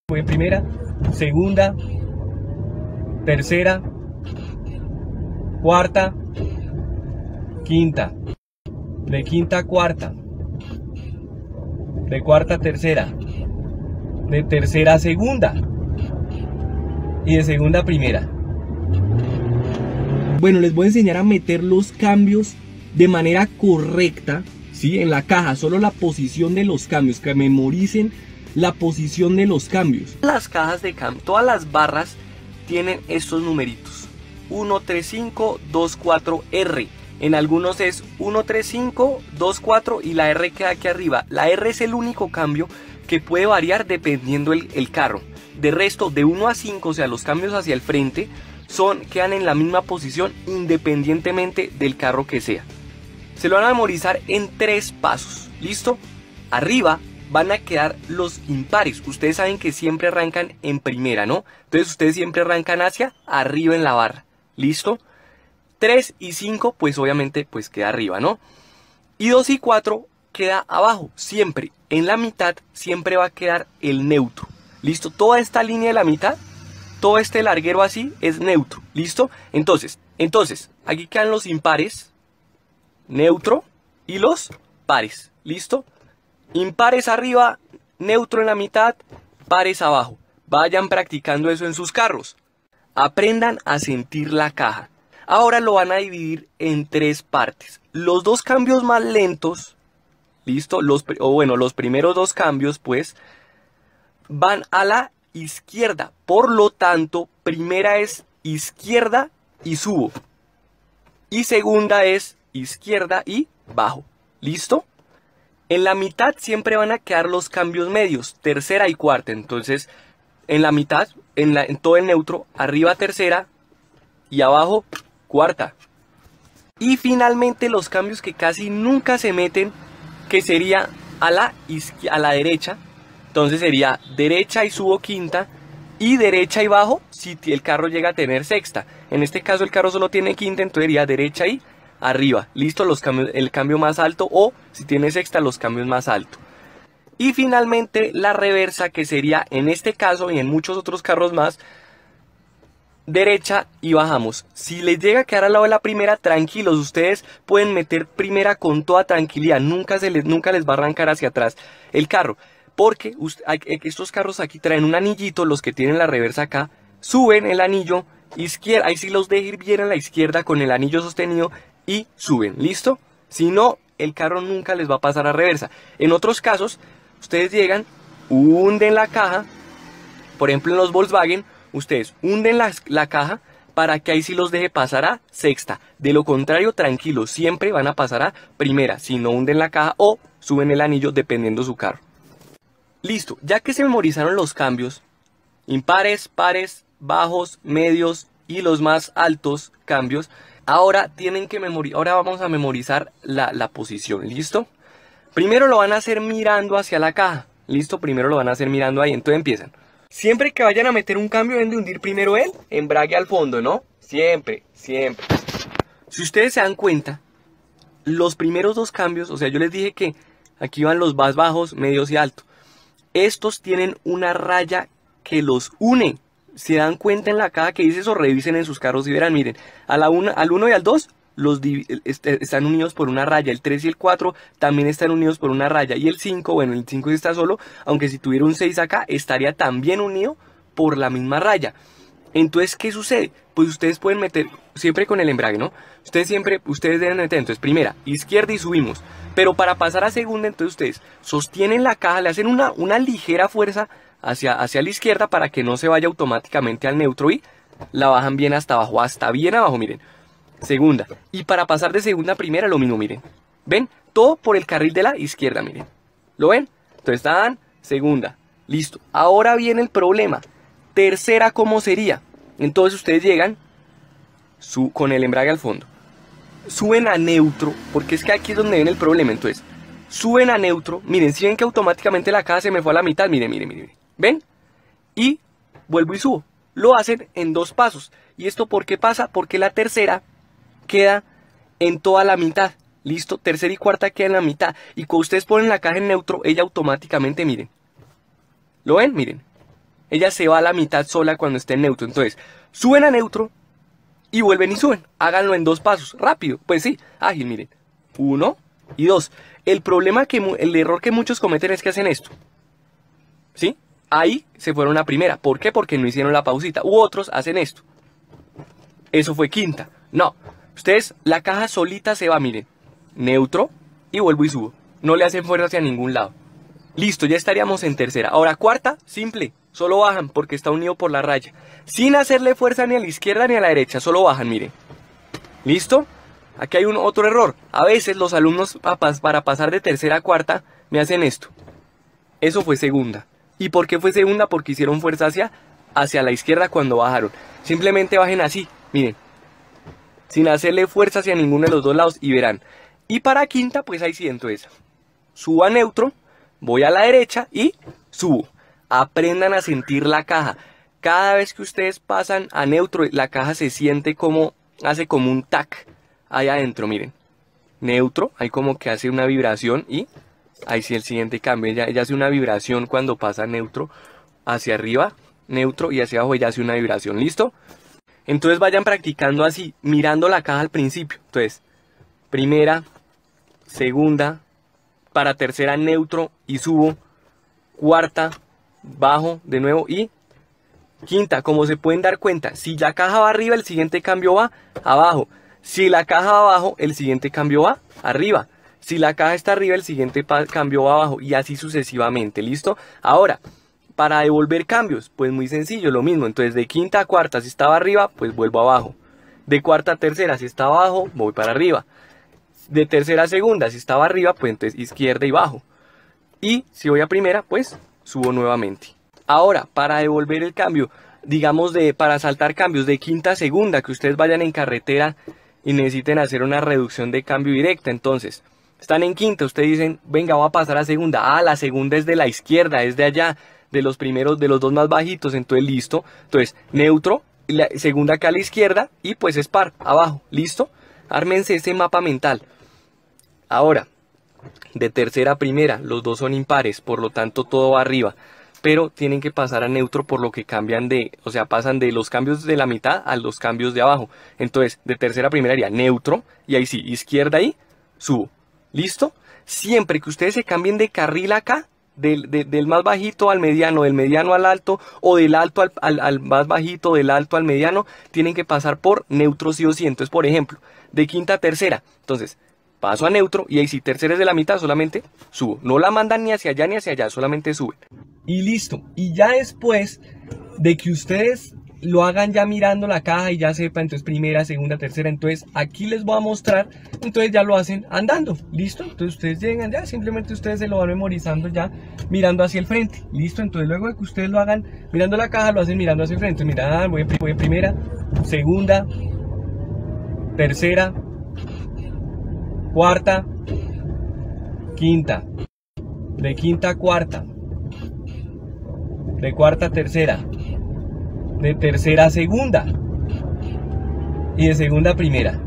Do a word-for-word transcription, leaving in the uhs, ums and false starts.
Voy en primera, segunda, tercera, cuarta, quinta, de quinta a cuarta, de cuarta a tercera, de tercera a segunda y de segunda a primera. Bueno, les voy a enseñar a meter los cambios de manera correcta, ¿sí? En la caja, solo la posición de los cambios, que memoricen la posición de los cambios. Las cajas de cambio, todas las barras tienen estos numeritos: uno tres cinco dos cuatro R. En algunos es uno tres cinco dos cuatro y la R queda aquí arriba. La R es el único cambio que puede variar dependiendo el, el carro. De resto, de uno a cinco, o sea, los cambios hacia el frente, son, quedan en la misma posición independientemente del carro que sea. Se lo van a memorizar en tres pasos. ¿Listo? Arriba van a quedar los impares. Ustedes saben que siempre arrancan en primera, ¿no? Entonces ustedes siempre arrancan hacia arriba en la barra. ¿Listo? tres y cinco, pues obviamente pues queda arriba, ¿no? Y dos y cuatro queda abajo, siempre. En la mitad siempre va a quedar el neutro. ¿Listo? Toda esta línea de la mitad, todo este larguero así es neutro. ¿Listo? Entonces, entonces, aquí quedan los impares, neutro, y los pares. ¿Listo? Impares arriba, neutro en la mitad, pares abajo. Vayan practicando eso en sus carros. Aprendan a sentir la caja. Ahora lo van a dividir en tres partes. Los dos cambios más lentos, ¿listo? Los, o bueno, los primeros dos cambios, pues, van a la izquierda. Por lo tanto, primera es izquierda y subo. Y segunda es izquierda y bajo. ¿Listo? En la mitad siempre van a quedar los cambios medios, tercera y cuarta. Entonces, en la mitad, en, la, en todo el neutro, arriba tercera y abajo cuarta. Y finalmente los cambios que casi nunca se meten, que sería a la, a la derecha. Entonces sería derecha y subo quinta y derecha y bajo si el carro llega a tener sexta. En este caso el carro solo tiene quinta, entonces sería derecha y arriba. Listo, los cambios, el cambio más alto, o si tiene sexta, los cambios más altos. Y finalmente la reversa, que sería en este caso y en muchos otros carros más, derecha y bajamos. Si les llega a quedar al lado de la primera, tranquilos, ustedes pueden meter primera con toda tranquilidad. Nunca, se les, nunca les va a arrancar hacia atrás el carro, porque usted, estos carros aquí traen un anillito. Los que tienen la reversa acá suben el anillo izquierda, ahí sí los deja ir bien a la izquierda con el anillo sostenido y suben. ¿Listo? Si no, el carro nunca les va a pasar a reversa. En otros casos, ustedes llegan, hunden la caja. Por ejemplo, en los Volkswagen, ustedes hunden la, la caja para que ahí sí los deje pasar a sexta. De lo contrario, tranquilos, siempre van a pasar a primera si no hunden la caja o suben el anillo, dependiendo su carro. Listo, ya que se memorizaron los cambios, impares, pares, bajos, medios y los más altos cambios, ahora tienen que memorizar, ahora vamos a memorizar la, la posición. ¿Listo? Primero lo van a hacer mirando hacia la caja. ¿Listo? Primero lo van a hacer mirando ahí. Entonces empiezan. Siempre que vayan a meter un cambio, deben de hundir primero el embrague al fondo, ¿no? Siempre, siempre. Si ustedes se dan cuenta, los primeros dos cambios, o sea, yo les dije que aquí van los más bajos, medios y altos. Estos tienen una raya que los une. Se dan cuenta en la caja que dice eso, revisen en sus carros y verán, miren, a la una, al uno y al dos los este, están unidos por una raya. El tres y el cuatro también están unidos por una raya. Y el cinco, bueno, el cinco está solo, aunque si tuviera un seis acá, estaría también unido por la misma raya. Entonces, ¿qué sucede? Pues ustedes pueden meter, siempre con el embrague, ¿no? Ustedes siempre, ustedes deben meter, entonces, primera, izquierda y subimos. Pero para pasar a segunda, entonces ustedes sostienen la caja, le hacen una, una ligera fuerza hacia, hacia la izquierda para que no se vaya automáticamente al neutro y la bajan bien hasta abajo, hasta bien abajo, miren. Segunda. Y para pasar de segunda a primera, lo mismo, miren. ¿Ven? Todo por el carril de la izquierda, miren. ¿Lo ven? Entonces están segunda. Listo. Ahora viene el problema. Tercera, ¿cómo sería? Entonces ustedes llegan su, con el embrague al fondo. Suben a neutro, porque es que aquí es donde viene el problema. Entonces, suben a neutro. Miren, si ven que automáticamente la caja se me fue a la mitad. Miren, miren, miren. ¿Ven? Y vuelvo y subo. Lo hacen en dos pasos. ¿Y esto por qué pasa? Porque la tercera queda en toda la mitad. ¿Listo? Tercera y cuarta queda en la mitad. Y cuando ustedes ponen la caja en neutro, ella automáticamente, miren. ¿Lo ven? Miren. ella se va a la mitad sola cuando esté en neutro. Entonces, suben a neutro y vuelven y suben. Háganlo en dos pasos, rápido. Pues sí, ágil, miren. Uno y dos. El problema, que el error que muchos cometen es que hacen esto. ¿Sí? Ahí se fueron la primera. ¿Por qué? Porque no hicieron la pausita. U otros hacen esto. Eso fue quinta. No. Ustedes, la caja solita se va, miren. Neutro y vuelvo y subo. No le hacen fuerza hacia ningún lado. Listo, ya estaríamos en tercera. Ahora cuarta, simple. Solo bajan porque está unido por la raya. Sin hacerle fuerza ni a la izquierda ni a la derecha. Solo bajan, miren. ¿Listo? Aquí hay un otro error. A veces los alumnos para pasar de tercera a cuarta me hacen esto. Eso fue segunda. ¿Y por qué fue segunda? Porque hicieron fuerza hacia, hacia la izquierda cuando bajaron. Simplemente bajen así, miren. Sin hacerle fuerza hacia ninguno de los dos lados y verán. Y para quinta, pues ahí sí, entonces subo a neutro, voy a la derecha y subo. Aprendan a sentir la caja. Cada vez que ustedes pasan a neutro, la caja se siente como, hace como un tac ahí adentro, miren. Neutro, ahí como que hace una vibración y ahí sí el siguiente cambio. Ella, ella hace una vibración cuando pasa neutro hacia arriba, neutro y hacia abajo ella hace una vibración. ¿Listo? Entonces vayan practicando así, mirando la caja al principio. Entonces, primera, segunda, para tercera neutro y subo, cuarta, bajo de nuevo y quinta. Como se pueden dar cuenta, si la caja va arriba, el siguiente cambio va abajo. Si la caja va abajo, el siguiente cambio va arriba. Si la caja está arriba, el siguiente cambio va abajo y así sucesivamente. ¿Listo? Ahora, para devolver cambios, pues muy sencillo, lo mismo. Entonces de quinta a cuarta, si estaba arriba, pues vuelvo abajo. De cuarta a tercera, si estaba abajo, voy para arriba. De tercera a segunda, si estaba arriba, pues entonces izquierda y bajo. Y si voy a primera, pues subo nuevamente. Ahora, para devolver el cambio, digamos de para saltar cambios de quinta a segunda, que ustedes vayan en carretera y necesiten hacer una reducción de cambio directa, entonces están en quinta, ustedes dicen, venga, voy a pasar a segunda. Ah, la segunda es de la izquierda, es de allá, de los primeros, de los dos más bajitos, entonces listo. Entonces, neutro, la segunda acá a la izquierda y pues es par, abajo, listo. Ármense ese mapa mental. Ahora, de tercera a primera, los dos son impares, por lo tanto todo va arriba. Pero tienen que pasar a neutro por lo que cambian de, o sea, pasan de los cambios de la mitad a los cambios de abajo. Entonces, de tercera a primera haría neutro y ahí sí, izquierda y subo. ¿Listo? Siempre que ustedes se cambien de carril acá, del, de, del más bajito al mediano, del mediano al alto, o del alto al, al, al más bajito, del alto al mediano, tienen que pasar por neutro sí o sí. Entonces, por ejemplo, de quinta a tercera, entonces, paso a neutro y ahí si tercera es de la mitad, solamente subo. No la mandan ni hacia allá ni hacia allá, solamente suben. Y listo. Y ya después de que ustedes lo hagan ya mirando la caja y ya sepan, entonces primera, segunda, tercera, entonces aquí les voy a mostrar, entonces ya lo hacen andando, ¿listo? Entonces ustedes llegan ya, simplemente ustedes se lo van memorizando ya mirando hacia el frente, ¿listo? Entonces luego de que ustedes lo hagan mirando la caja, lo hacen mirando hacia el frente. Mira, voy en, voy en primera, segunda, tercera, cuarta, quinta, de quinta a cuarta, de cuarta a tercera, de tercera a segunda y de segunda a primera.